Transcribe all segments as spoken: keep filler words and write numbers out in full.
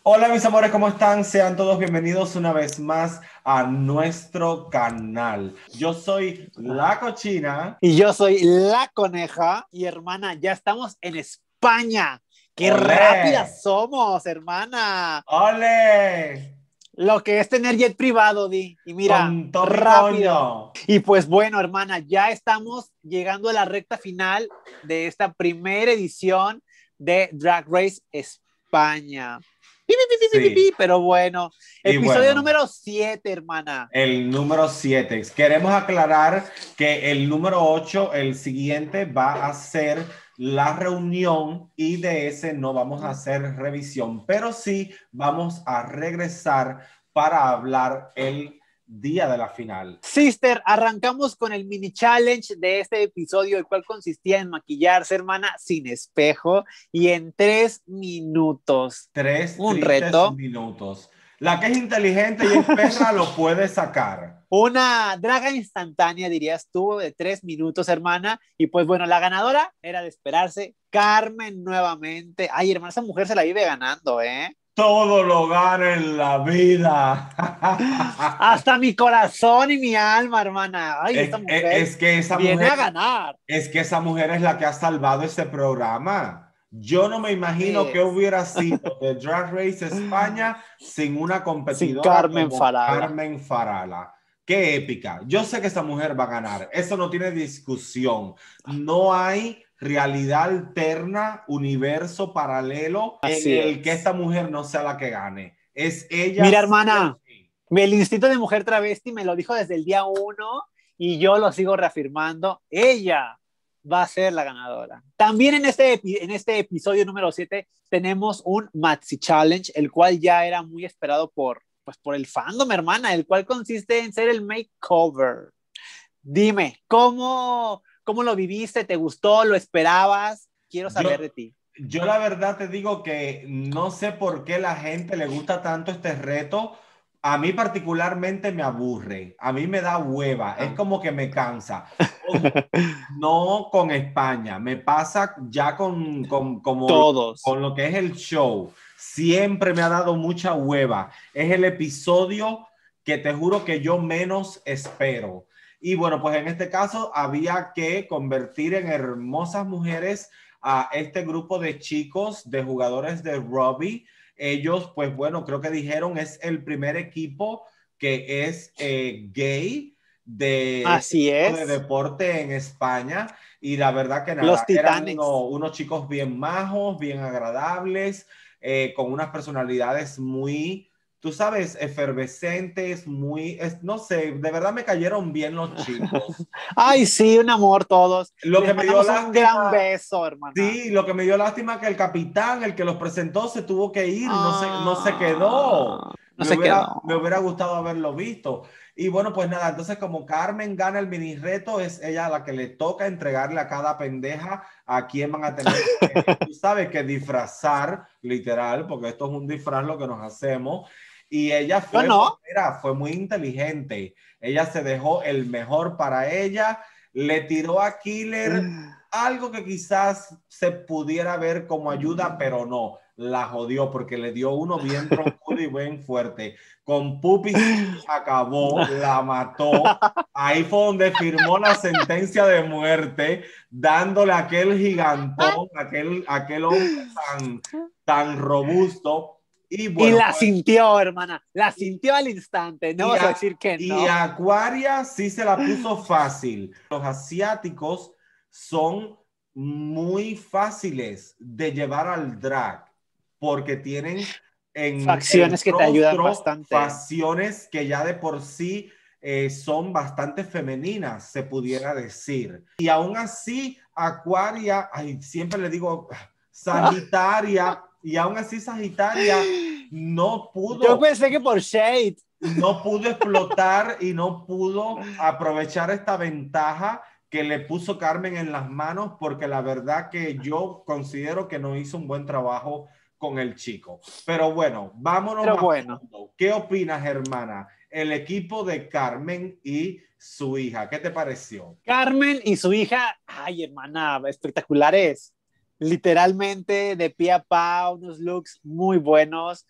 Hola mis amores, ¿cómo están? Sean todos bienvenidos una vez más a nuestro canal. Yo soy La Cochina. Y yo soy La Coneja. Y hermana, ya estamos en España. ¡Qué ¡Olé! rápidas somos, hermana! ¡Olé! Lo que es tener jet privado, Di. Y mira, Con todo mi rápido. coño. Y pues bueno, hermana, ya estamos llegando a la recta final de esta primera edición de Drag Race España. Pi, pi, pi, pi, pi, Sí, pi, Pero bueno, y episodio bueno, número siete, hermana. el número siete. Queremos aclarar que el número ocho, el siguiente, va a ser la reunión y de ese no vamos a hacer revisión, pero sí vamos a regresar para hablar el día de la final. Sister, arrancamos con el mini challenge de este episodio, el cual consistía en maquillarse, hermana, sin espejo y en tres minutos. Tres Un tristes reto. minutos. La que es inteligente y es perra lo puede sacar. Una draga instantánea, dirías tú, de tres minutos, hermana. Y pues bueno, la ganadora era de esperarse, Carmen nuevamente. Ay, hermana, esa mujer se la vive ganando, ¿eh? Todo lo gana en la vida. Hasta mi corazón y mi alma, hermana. Ay, Es, esta es- mujer es que esa viene a mujer, ganar. es que esa mujer es la que ha salvado este programa. Yo no me imagino qué Es. hubiera sido de Drag Race España sin una Sin competidora Carmen como Farala. Carmen Farala. Qué épica. Yo sé que esa mujer va a ganar. Eso no tiene discusión. No hay realidad alterna, universo paralelo en Así el que es. esta mujer no sea la que gane. Es ella Mira, sí o hermana, sí. el instinto de mujer travesti me lo dijo desde el día uno y yo lo sigo reafirmando. Ella va a ser la ganadora. También en este, en este episodio número siete tenemos un Maxi Challenge, el cual ya era muy esperado por, pues, por el fandom, hermana, el cual consiste en ser el makeover. Dime, ¿cómo, ¿cómo lo viviste? ¿Te gustó? ¿Lo esperabas? Quiero saber Yo, de ti. yo la verdad te digo que no sé por qué la gente le gusta tanto este reto. A mí particularmente me aburre, a mí me da hueva, es Ah. como que me cansa. Ojo, no con España, me pasa ya con, con, como, Todos. con lo que es el show. Siempre me ha dado mucha hueva. Es el episodio que te juro que yo menos espero. Y bueno, pues en este caso había que convertir en hermosas mujeres a este grupo de chicos, de jugadores de rugby. Ellos, pues bueno, creo que dijeron es el primer equipo que es eh, gay de este Así tipo de es. deporte en España. Y la verdad que Los nada, eran uno, Titanes. unos chicos bien majos, bien agradables, eh, con unas personalidades muy, tú sabes, efervescentes, muy, es, no sé, de verdad me cayeron bien los chicos. Ay, sí, un amor todos. Lo que Les me dio mandamos un gran lástima, beso, hermana. sí, lo que me dio lástima que el capitán, el que los presentó, se tuvo que ir, no se, no se quedó. Ah, no Me se hubiera, quedó. me hubiera gustado haberlo visto. Y bueno, pues nada, entonces como Carmen gana el mini reto, es ella la que le toca entregarle a cada pendeja a quien van a tener, eh, tú sabes que disfrazar, literal, porque esto es un disfraz lo que nos hacemos. Y ella Yo fue, pues no. mira, fue muy inteligente. Ella se dejó el mejor para ella, le tiró a Killer algo que quizás se pudiera ver como ayuda, pero no, la jodió porque le dio uno bien troncudo y bien fuerte. Con Puppy sí acabó, la mató. Ahí fue donde firmó la sentencia de muerte, dándole a aquel gigantón, aquel, aquel hombre tan, tan robusto. Y Y bueno, la pues, sintió, hermana. La y, sintió al instante. No y, vas a a, decir que y no. Aquaria sí se la puso fácil. Los asiáticos son muy fáciles de llevar al drag porque tienen en el Facciones que te ayudan rostro bastante. facciones que ya de por sí eh, son bastante femeninas, se pudiera decir. Y aún así, Aquaria, ay, siempre le digo Sagitaria, y aún así Sagitaria no Yo pudo pensé que por Shade. no pudo explotar y no pudo aprovechar esta ventaja que le puso Carmen en las manos, porque la verdad que yo considero que no hizo un buen trabajo con el chico. Pero bueno, vámonos Pero a bueno. fondo. ¿Qué opinas, hermana? El equipo de Carmen y su hija, ¿qué te pareció? Carmen y su hija, ay, hermana, espectaculares. Literalmente de pie a pa, unos looks muy buenos.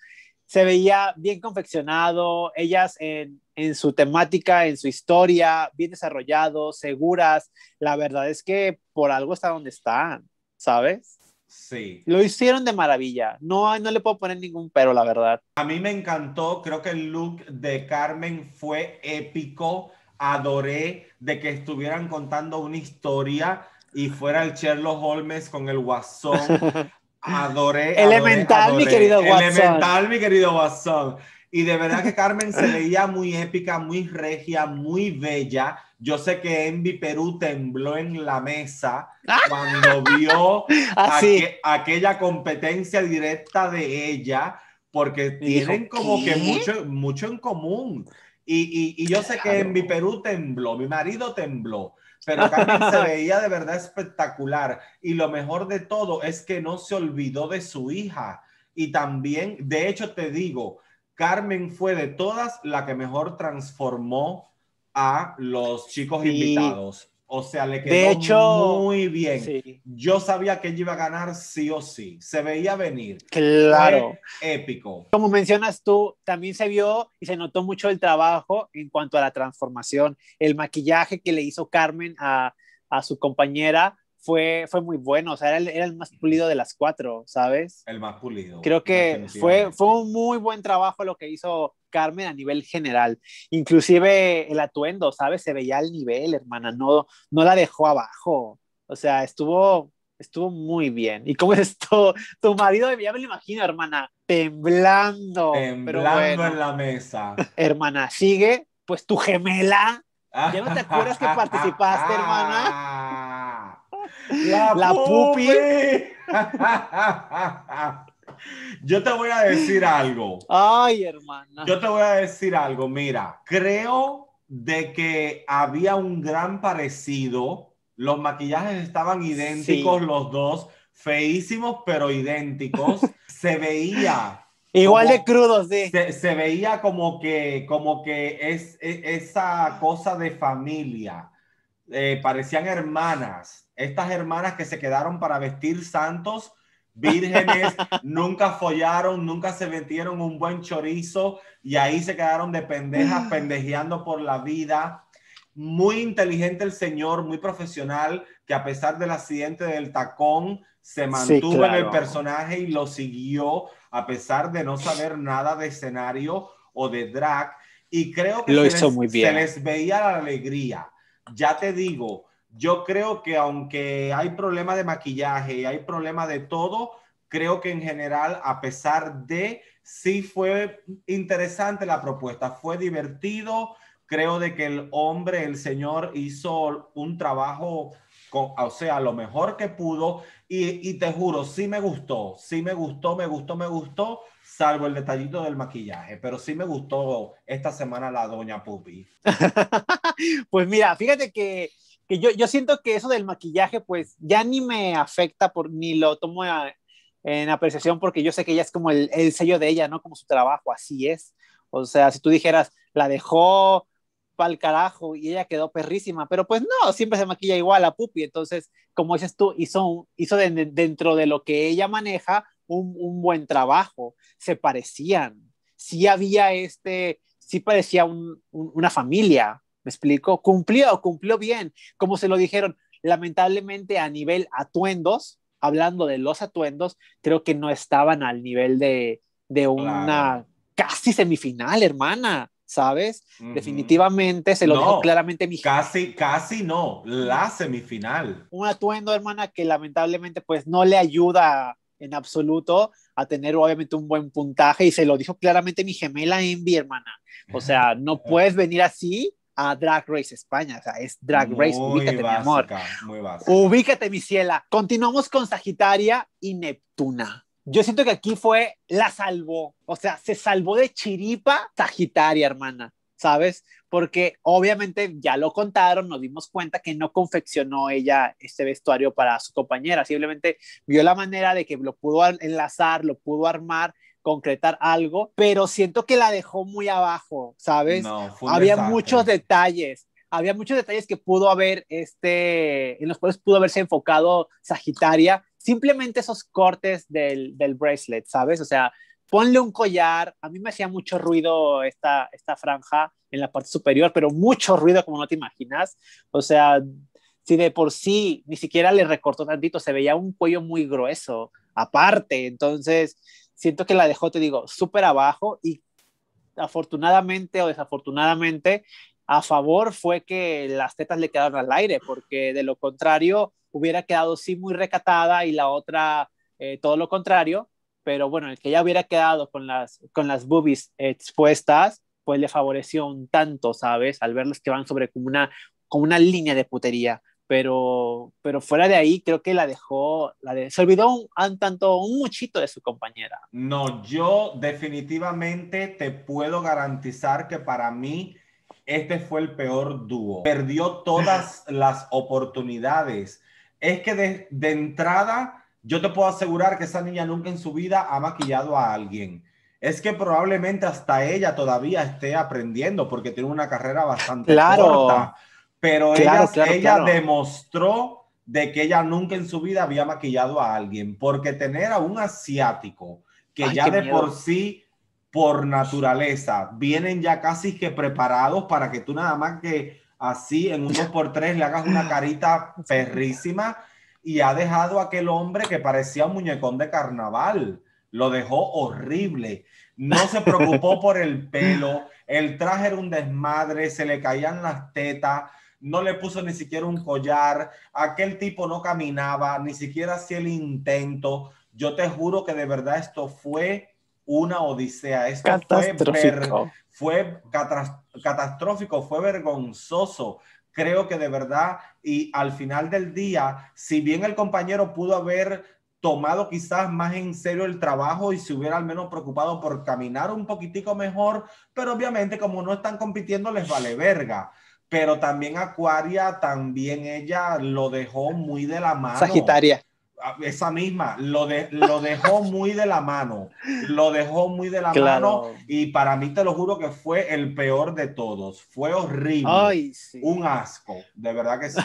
se veía bien confeccionado, ellas en, en su temática, en su historia, bien desarrollados, seguras. La verdad es que por algo está donde están, ¿sabes? Sí. Lo hicieron de maravilla. No, no le puedo poner ningún pero, la verdad. A mí me encantó, creo que el look de Carmen fue épico. Adoré de que estuvieran contando una historia y fuera el Sherlock Holmes con el Guasón. Adoré, adoré, Elemental, mi adoré. querido Watson. Elemental, mi querido Guasón. Y de verdad que Carmen se veía muy épica, muy regia, muy bella. Yo sé que Envy Perú tembló en la mesa cuando vio Así. aqu aquella competencia directa de ella, porque Y dijo, tienen como ¿qué? que mucho, mucho en común. Y, y, y yo sé que en mi Claro. Perú tembló, mi marido tembló, pero Carmen se veía de verdad espectacular. Y lo mejor de todo es que no se olvidó de su hija. Y también, de hecho, te digo, Carmen fue de todas la que mejor transformó a los chicos Sí. invitados. O sea, le De quedó hecho, muy bien. sí. Yo sabía que ella iba a ganar sí o sí. Se veía venir. Claro. Fue épico. Como mencionas tú, también se vio y se notó mucho el trabajo en cuanto a la transformación. El maquillaje que le hizo Carmen a, a su compañera fue, fue muy bueno. O sea, era el, era el más pulido de las cuatro, ¿sabes? El más pulido, Creo que fue, definitivamente. fue un muy buen trabajo lo que hizo Carmen a nivel general. Inclusive el atuendo, ¿sabes? Se veía al nivel, hermana, no, no la dejó abajo. O sea, estuvo, estuvo muy bien. ¿Y cómo es esto? Tu marido, ya me lo imagino, hermana, temblando. Pero Temblando en bueno, la mesa. hermana, sigue, pues tu gemela. ¿Ya no te acuerdas que participaste, hermana? La La pupi. pupi. Yo te voy a decir algo. Ay, hermana. Yo te voy a decir algo. Mira, creo de que había un gran parecido. Los maquillajes estaban idénticos, Sí. los dos, feísimos, pero idénticos. Se veía Igual de como, crudos, sí. se, se veía como que, como que es, es esa cosa de familia. Eh, parecían hermanas, estas hermanas que se quedaron para vestir santos, vírgenes, nunca follaron, nunca se metieron un buen chorizo y ahí se quedaron de pendejas, pendejeando por la vida. Muy inteligente el señor, muy profesional, que a pesar del accidente del tacón, se Sí, mantuvo en el claro. personaje y lo siguió a pesar de no saber nada de escenario o de drag. Y creo que Lo se hizo les, muy se bien. les veía la alegría. Ya te digo, yo creo que aunque hay problema de maquillaje y hay problema de todo, creo que en general, a pesar de, sí fue interesante la propuesta, fue divertido. Creo de que el hombre, el señor, hizo un trabajo, con, o sea, lo mejor que pudo. Y, y te juro, sí me gustó, sí me gustó, me gustó, me gustó, salvo el detallito del maquillaje. Pero sí me gustó esta semana la doña Pupi. Pues mira, fíjate que, que yo, yo siento que eso del maquillaje, pues ya ni me afecta, por, ni lo tomo a, en apreciación, porque yo sé que ella es como el, el sello de ella, ¿no? Como su trabajo, así es. O sea, si tú dijeras, la dejó pa'l carajo y ella quedó perrísima, pero pues no, siempre se maquilla igual a Pupi. Entonces, como dices tú, hizo, hizo de, de, dentro de lo que ella maneja un, un buen trabajo. Se parecían. Sí había este, sí parecía un, un, una familia, ¿me explico? Cumplió, cumplió bien, como se lo dijeron. Lamentablemente a nivel atuendos, hablando de los atuendos, creo que no estaban al nivel de, de Claro. una casi semifinal, hermana, ¿sabes? Uh -huh. Definitivamente se lo dijo No, claramente mi... casi, casi no, la semifinal. Un atuendo, hermana, que lamentablemente pues no le ayuda en absoluto a tener obviamente un buen puntaje y se lo dijo claramente mi gemela Envy, hermana. O sea, no puedes venir así a Drag Race España, o sea, es Drag Race, Muy ubícate, mi amor. básica, muy básica. Ubícate, mi ciela. Continuamos con Sagitaria y Neptuna. Yo siento que aquí fue, la salvó, o sea, se salvó de chiripa Sagitaria, hermana, ¿sabes? Porque obviamente ya lo contaron, nos dimos cuenta que no confeccionó ella este vestuario para su compañera, simplemente vio la manera de que lo pudo enlazar, lo pudo armar, concretar algo, pero siento que la dejó muy abajo, ¿sabes? No, fue un Había muchos desastre. detalles, había muchos detalles que pudo haber, este, en los cuales pudo haberse enfocado Sagitaria, simplemente esos cortes del, del bracelet, ¿sabes? O sea, ponle un collar. A mí me hacía mucho ruido esta, esta franja en la parte superior, pero mucho ruido como no te imaginas. O sea, si de por sí ni siquiera le recortó tantito, se veía un cuello muy grueso aparte. Entonces, siento que la dejó, te digo, súper abajo y afortunadamente o desafortunadamente, a favor fue que las tetas le quedaron al aire, porque de lo contrario hubiera quedado sí muy recatada y la otra eh, todo lo contrario, pero bueno, el que ya hubiera quedado con las, con las boobies expuestas, pues le favoreció un tanto, ¿sabes? Al verlos que van sobre como una, como una línea de putería. Pero, pero fuera de ahí, creo que la dejó, la de, se olvidó un, un tanto, un muchito de su compañera. No, yo definitivamente te puedo garantizar que para mí este fue el peor dúo. Perdió todas las oportunidades. Es que de, de entrada, yo te puedo asegurar que esa niña nunca en su vida ha maquillado a alguien. Es que probablemente hasta ella todavía esté aprendiendo porque tiene una carrera bastante Claro, corta. Pero ella, claro, claro, ella claro. demostró de que ella nunca en su vida había maquillado a alguien, porque tener a un asiático que Ay, ya qué de por miedo. sí, por naturaleza, vienen ya casi que preparados para que tú nada más que así en un dos por tres le hagas una carita perrísima, y ha dejado a aquel hombre que parecía un muñecón de carnaval. Lo dejó horrible. No se preocupó por el pelo, el traje era un desmadre, se le caían las tetas, no le puso ni siquiera un collar, aquel tipo no caminaba, ni siquiera hacía el intento. Yo te juro que de verdad esto fue una odisea, esto fue, ver, Catastrófico. fue catastrófico, fue vergonzoso. Creo que de verdad, y al final del día, si bien el compañero pudo haber tomado quizás más en serio el trabajo y se hubiera al menos preocupado por caminar un poquitico mejor, pero obviamente como no están compitiendo les vale verga. Pero también Aquaria, también ella lo dejó muy de la mano. Sagitaria. Esa misma, lo, de, lo dejó muy de la mano, lo dejó muy de la mano, Claro. y para mí te lo juro que fue el peor de todos, fue horrible, Ay, sí. un asco, de verdad que sí.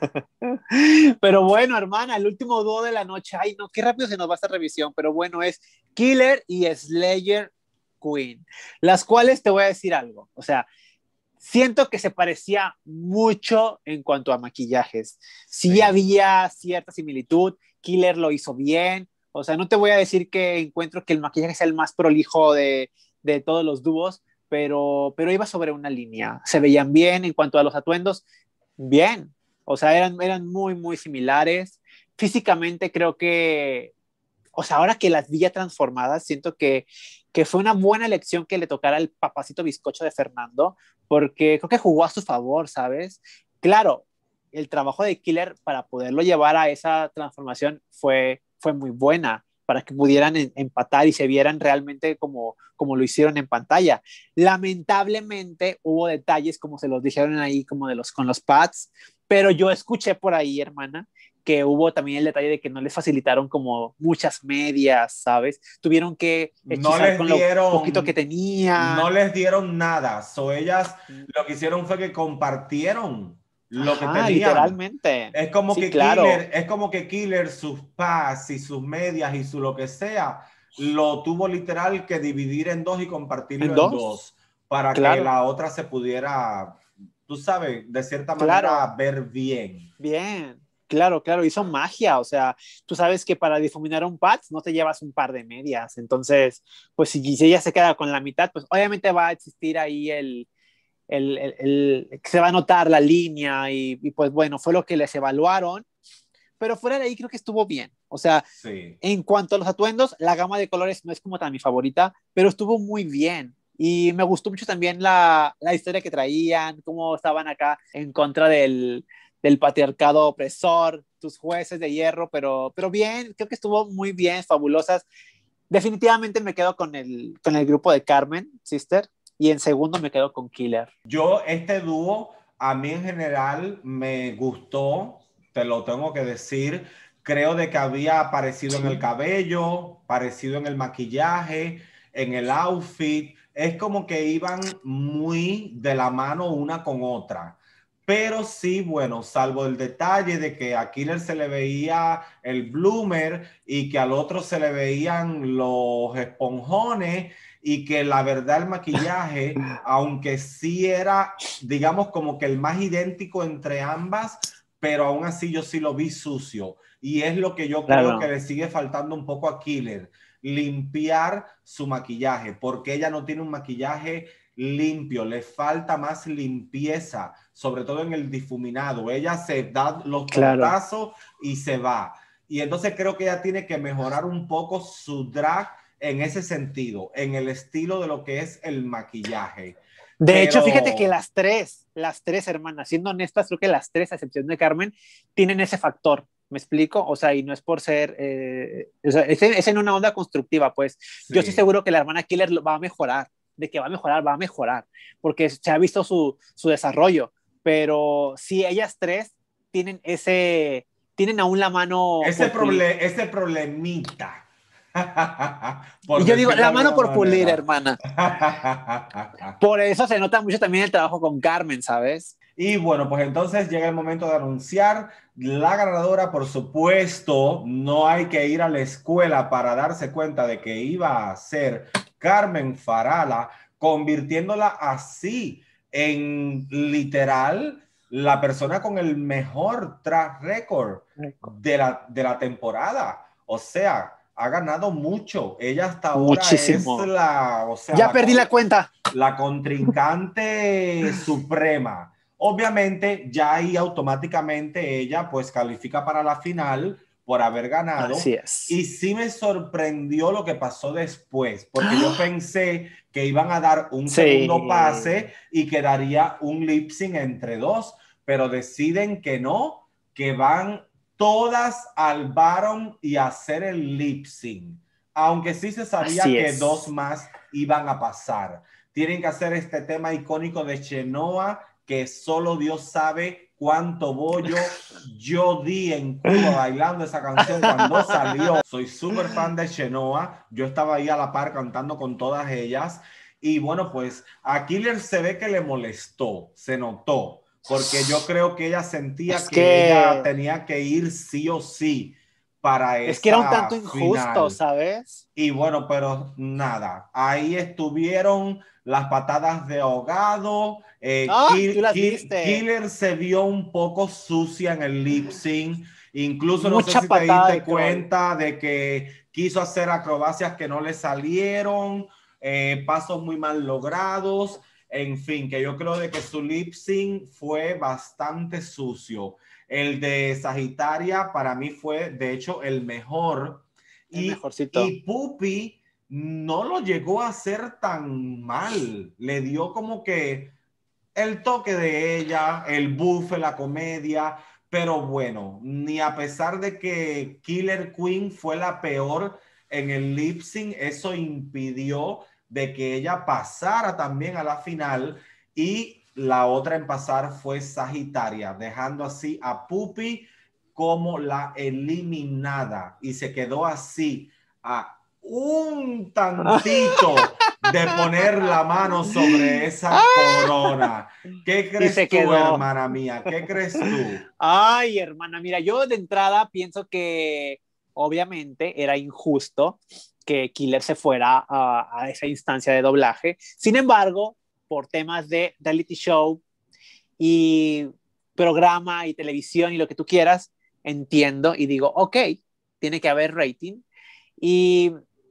Pero bueno, hermana, el último dúo de la noche. Ay, no, qué rápido se nos va esta revisión. Pero bueno, es Killer y Slayer Queen. Las cuales te voy a decir algo. O sea, siento que se parecía mucho en cuanto a maquillajes. Sí, sí había cierta similitud. Killer lo hizo bien. O sea, no te voy a decir que encuentro que el maquillaje sea el más prolijo de, de todos los dúos, pero, pero iba sobre una línea. Se veían bien en cuanto a los atuendos. Bien. O sea, eran, eran muy, muy similares. Físicamente creo que, o sea, ahora que las vi ya transformadas, siento que, que fue una buena elección que le tocara el papacito bizcocho de Fernando, porque creo que jugó a su favor, ¿sabes? Claro, el trabajo de Killer para poderlo llevar a esa transformación fue, fue muy buena, para que pudieran en, empatar y se vieran realmente como, como lo hicieron en pantalla. Lamentablemente hubo detalles, como se los dijeron ahí, como de los, con los pads, pero yo escuché por ahí, hermana, que hubo también el detalle de que no les facilitaron como muchas medias, ¿sabes? Tuvieron que No hechizar les con lo poquito que dieron, no tenían. les dieron nada, so ellas lo que hicieron fue que compartieron lo que Ajá, tenían. literalmente. Es como Sí, que claro. Killer, es como que Killer, sus pads y sus medias y su lo que sea, lo tuvo literal que dividir en dos y En compartirlo en dos, dos para que claro, la otra se pudiera, tú sabes, de cierta manera claro. ver bien. Bien. Claro, claro, hizo magia, o sea, tú sabes que para difuminar un pad no te llevas un par de medias, entonces, pues si, si ella se queda con la mitad, pues obviamente va a existir ahí el, el, el, el, se va a notar la línea y, y, pues bueno, fue lo que les evaluaron, pero fuera de ahí creo que estuvo bien. O sea, Sí. en cuanto a los atuendos, la gama de colores no es como tan mi favorita, pero estuvo muy bien. Y me gustó mucho también la, la historia que traían, cómo estaban acá en contra del, del patriarcado opresor, tus jueces de hierro, pero, pero bien, creo que estuvo muy bien, fabulosas. Definitivamente me quedo con el, con el grupo de Carmen, Sister, y en segundo me quedo con Killer. Yo, este dúo, a mí en general me gustó, te lo tengo que decir. Creo de que había parecido en el Sí. cabello, parecido en el maquillaje, en el outfit. Es como que iban muy de la mano una con otra. Pero sí, bueno, salvo el detalle de que a Killer se le veía el bloomer y que al otro se le veían los esponjones y que la verdad el maquillaje, aunque sí era, digamos, como que el más idéntico entre ambas, pero aún así yo sí lo vi sucio. Y es lo que yo creo Claro. que le sigue faltando un poco a Killer, limpiar su maquillaje, porque ella no tiene un maquillaje limpio, le falta más limpieza, sobre todo en el difuminado. Ella se da los Claro. tortazos y se va. Y entonces creo que ella tiene que mejorar un poco su drag en ese sentido, en el estilo de lo que es el maquillaje. De Pero... hecho, fíjate que las tres, las tres hermanas, siendo honestas, creo que las tres, a excepción de Carmen, tienen ese factor. ¿Me explico? O sea, y no es por ser, eh, o sea, es, es en una onda constructiva, pues. Sí. Yo estoy seguro que la hermana Killer va a mejorar, de que va a mejorar, va a mejorar, porque se ha visto su, su desarrollo, pero sí, ellas tres tienen ese, tienen aún la mano... Ese, proble ese problemita. Y yo digo, la mano por manera. Pulir, hermana. Por eso se nota mucho también el trabajo con Carmen, ¿sabes? Y bueno, pues entonces llega el momento de anunciar la ganadora. Por supuesto, no hay que ir a la escuela para darse cuenta de que iba a ser Carmen Farala, convirtiéndola así en literal la persona con el mejor track record de la, de la temporada. O sea, ha ganado mucho. Ella hasta ahora Muchísimo. es la... O sea, ya la, perdí la cuenta. La contrincante suprema. Obviamente, ya ahí automáticamente ella pues califica para la final por haber ganado. Así es. Y sí me sorprendió lo que pasó después, porque yo pensé que iban a dar un sí. segundo pase y quedaría un lip sync entre dos, pero deciden que no, que van todas al Baron y a hacer el lip sync, aunque sí se sabía Así que es. dos más iban a pasar. Tienen que hacer este tema icónico de Chenoa, que solo Dios sabe cuánto bollo yo di en Cuba bailando esa canción cuando salió. Soy súper fan de Chenoa. Yo estaba ahí a la par cantando con todas ellas. Y bueno, pues a Killer se ve que le molestó, se notó, porque yo creo que ella sentía es que, que ella tenía que ir sí o sí para esa Es que era un tanto final. injusto, ¿sabes? Y bueno, pero nada, ahí estuvieron las patadas de ahogado. Eh, ¡Ah! Kill, Tú las Kill, viste. Killer se vio un poco sucia en el lip sync. Incluso Mucha no sé si te patada diste de cuenta de que quiso hacer acrobacias que no le salieron, eh, pasos muy mal logrados. En fin, que yo creo de que su lip sync fue bastante sucio. El de Sagitaria para mí fue, de hecho, el mejor. El y, mejorcito. Y Pupi no lo llegó a hacer tan mal. Le dio como que el toque de ella, el buff, la comedia. Pero bueno, ni a pesar de que Killer Queen fue la peor en el lip sync, eso impidió de que ella pasara también a la final. Y la otra en pasar fue Sagitaria, dejando así a Pupi como la eliminada. Y se quedó así a un tantito de poner la mano sobre esa corona. ¿Qué crees tú, quedó. hermana mía? ¿Qué crees tú? Ay, hermana, mira, yo de entrada pienso que obviamente era injusto que Killer se fuera a, a esa instancia de doblaje. Sin embargo, por temas de reality show y programa y televisión y lo que tú quieras, entiendo y digo, ok, tiene que haber rating. Y,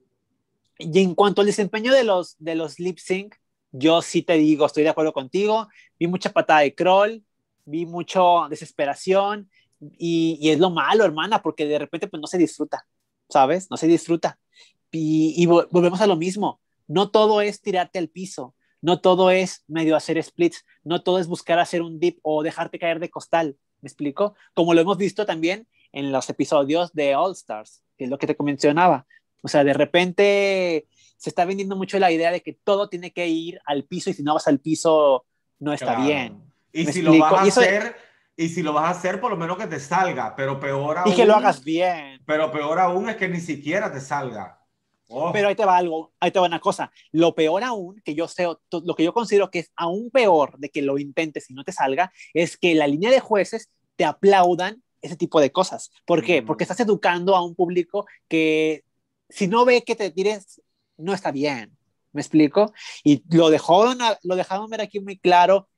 y en cuanto al desempeño de los, de los lip sync, yo sí te digo, estoy de acuerdo contigo, vi mucha patada de crawl, vi mucho desesperación y, y es lo malo, hermana, porque de repente pues no se disfruta, ¿sabes? No se disfruta. Y, y volvemos a lo mismo, no todo es tirarte al piso, no todo es medio hacer splits, no todo es buscar hacer un dip o dejarte caer de costal, ¿me explico? Como lo hemos visto también en los episodios de All Stars, que es lo que te mencionaba. O sea, de repente se está vendiendo mucho la idea de que todo tiene que ir al piso y si no vas al piso no está Claro. bien. Y si explico? lo vas a y eso... hacer, y si lo vas a hacer, por lo menos que te salga, pero peor aún. Y que lo hagas bien. Pero peor aún es que ni siquiera te salga. Oh. Pero ahí te va algo, ahí te va una cosa. Lo peor aún, que yo sé, lo que yo considero que es aún peor de que lo intentes y no te salga, es que la línea de jueces te aplaudan ese tipo de cosas. ¿Por qué? Mm. Porque estás educando a un público que si no ve que te tires, no está bien. ¿Me explico? Y lo, dejó, lo dejaron ver aquí muy claro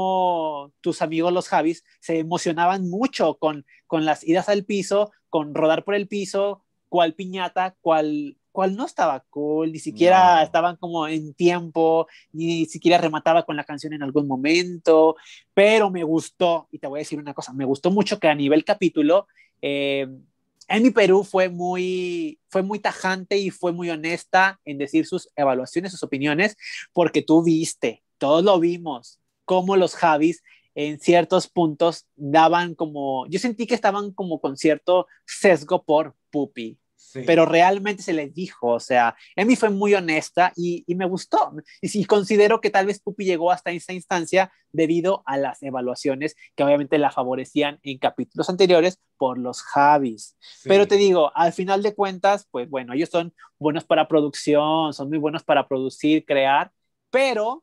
cómo tus amigos los Javis se emocionaban mucho con, con las idas al piso, con rodar por el piso, cuál piñata, cuál, cuál no estaba cool, ni siquiera No. estaban como en tiempo, ni siquiera remataba con la canción en algún momento, pero me gustó, y te voy a decir una cosa, me gustó mucho que a nivel capítulo, eh, Emi Perú fue muy, fue muy tajante y fue muy honesta en decir sus evaluaciones, sus opiniones, porque tú viste, todos lo vimos, cómo los Javis en ciertos puntos daban como, yo sentí que estaban como con cierto sesgo por Pupi, Sí. pero realmente se les dijo, o sea, Emi fue muy honesta y, y me gustó, y sí considero que tal vez Pupi llegó hasta esta instancia debido a las evaluaciones que obviamente la favorecían en capítulos anteriores por los Javis, Sí. pero te digo, al final de cuentas, pues bueno, ellos son buenos para producción, son muy buenos para producir, crear, pero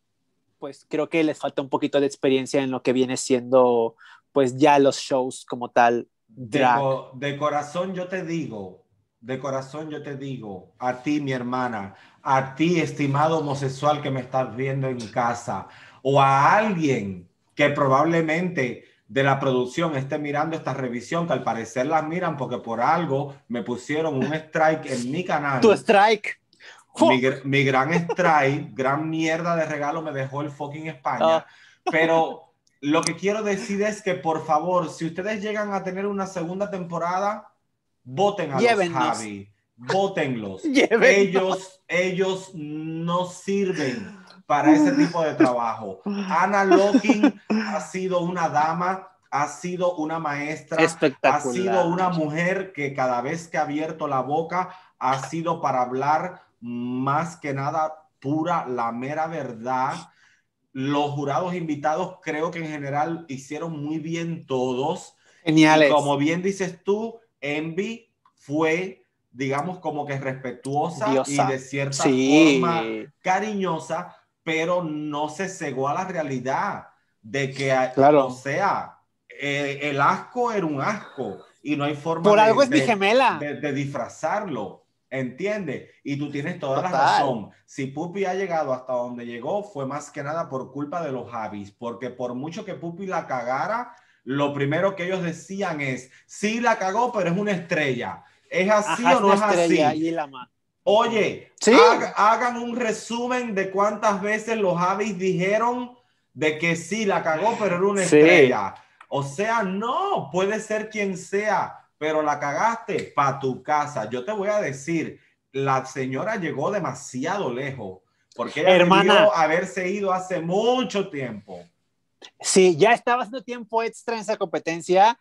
pues creo que les falta un poquito de experiencia en lo que viene siendo pues ya los shows como tal De, drag. co de corazón yo te digo, de corazón yo te digo, a ti mi hermana, a ti estimado homosexual que me estás viendo en casa, o a alguien que probablemente de la producción esté mirando esta revisión, que al parecer las miran porque por algo me pusieron un strike en mi canal. Tu strike. Mi, mi gran strike, gran mierda de regalo me dejó el fucking España. Uh. Pero lo que quiero decir es que, por favor, si ustedes llegan a tener una segunda temporada, voten a Llévennos. los Javi. Vótenlos. Llévennos. Ellos, ellos no sirven para ese tipo de trabajo. Ana Locking ha sido una dama, ha sido una maestra, ha sido una mujer que cada vez que ha abierto la boca ha sido para hablar más que nada pura, la mera verdad. Los jurados invitados creo que en general hicieron muy bien todos. Geniales. Y como bien dices tú, Envy fue, digamos, como que respetuosa Diosa. Y de cierta sí. forma cariñosa, pero no se cegó a la realidad de que, claro. o sea, eh, el asco era un asco y no hay forma Por de, algo es de, mi gemela. De, de disfrazarlo. ¿Entiendes? Y tú tienes toda Total. la razón. Si Pupi ha llegado hasta donde llegó, fue más que nada por culpa de los Javis, porque por mucho que Pupi la cagara, lo primero que ellos decían es, sí la cagó, pero es una estrella. ¿Es así Ajá, o no es, es así? así? La Oye, ¿sí? haga, hagan un resumen de cuántas veces los Javis dijeron de que sí la cagó, pero era una sí. estrella. O sea, no, puede ser quien sea, pero la cagaste para tu casa. Yo te voy a decir, la señora llegó demasiado lejos, porque ella Hermana, debió haberse ido hace mucho tiempo. Sí, ya estaba haciendo tiempo extra en esa competencia,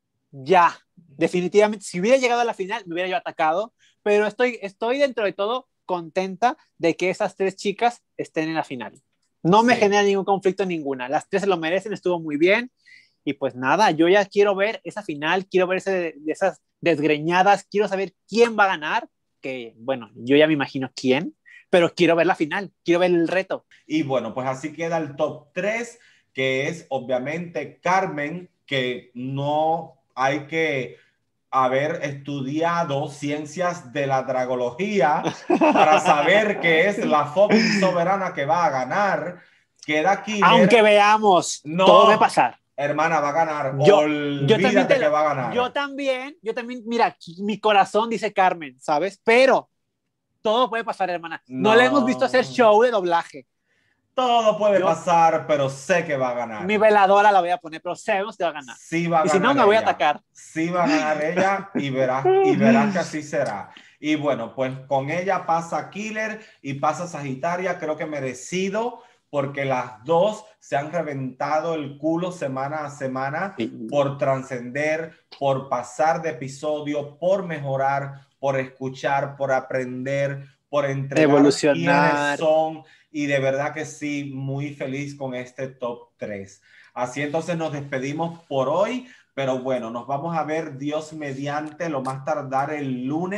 ya, definitivamente, si hubiera llegado a la final, me hubiera yo atacado, pero estoy, estoy dentro de todo contenta de que esas tres chicas estén en la final. No me sí. genera ningún conflicto ninguna, las tres se lo merecen, estuvo muy bien. Y pues nada, yo ya quiero ver esa final, quiero ver ese, esas desgreñadas, quiero saber quién va a ganar, que bueno, yo ya me imagino quién, pero quiero ver la final, quiero ver el reto. Y bueno, pues así queda el top tres, que es obviamente Carmen, que no hay que haber estudiado ciencias de la dragología para saber que es la fucking soberana que va a ganar. Queda Killer. Aunque veamos, no, todo puede pasar. Hermana, va a ganar. Yo, Olvídate yo que va a ganar. Yo también, yo también, mira, mi corazón dice Carmen, ¿sabes? Pero todo puede pasar, hermana. No, no le hemos visto hacer show de doblaje. Todo puede yo, pasar, pero sé que va a ganar. Mi veladora la voy a poner, pero sabemos que va a ganar. Sí va a y ganar si no, me ella. voy a atacar. Sí va a ganar ella y verás, y verás que así será. Y bueno, pues con ella pasa Killer y pasa Sagitaria, creo que merecido, porque las dos se han reventado el culo semana a semana sí. por trascender, por pasar de episodio, por mejorar, por escuchar, por aprender, por entregar evolucionar. quiénes son. Y de verdad que sí, muy feliz con este top tres. Así entonces nos despedimos por hoy, pero bueno, nos vamos a ver Dios mediante lo más tardar el lunes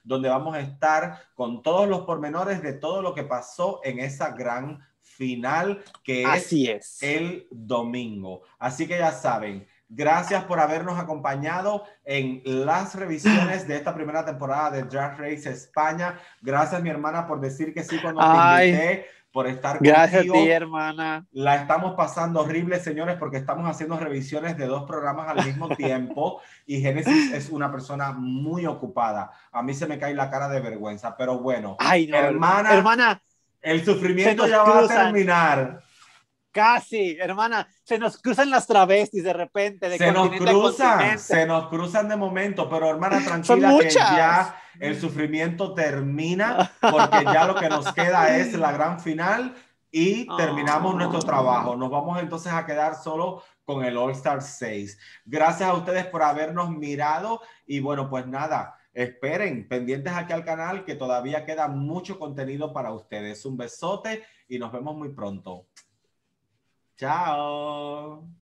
donde vamos a estar con todos los pormenores de todo lo que pasó en esa gran final que Así es, es el domingo. Así que ya saben, gracias por habernos acompañado en las revisiones de esta primera temporada de Drag Race España. Gracias, mi hermana, por decir que sí cuando Ay, te invité, por estar gracias contigo. a ti, hermana. La estamos pasando horrible, señores, porque estamos haciendo revisiones de dos programas al mismo tiempo y Génesis es una persona muy ocupada. A mí se me cae la cara de vergüenza, pero bueno, Ay, no, hermana, hermana, el se sufrimiento nos ya va a cruzan. terminar. Casi, hermana, se nos cruzan las travestis de repente, de Se nos continente a cruzan, continente. se nos cruzan de momento, pero hermana, Son tranquila que muchas. ya el sufrimiento termina, porque ya lo que nos queda es la gran final y terminamos Oh. nuestro trabajo. Nos vamos entonces a quedar solo con el All Star seis. Gracias a ustedes por habernos mirado y bueno, pues nada, esperen, pendientes aquí al canal que todavía queda mucho contenido para ustedes. Un besote y nos vemos muy pronto. Chao.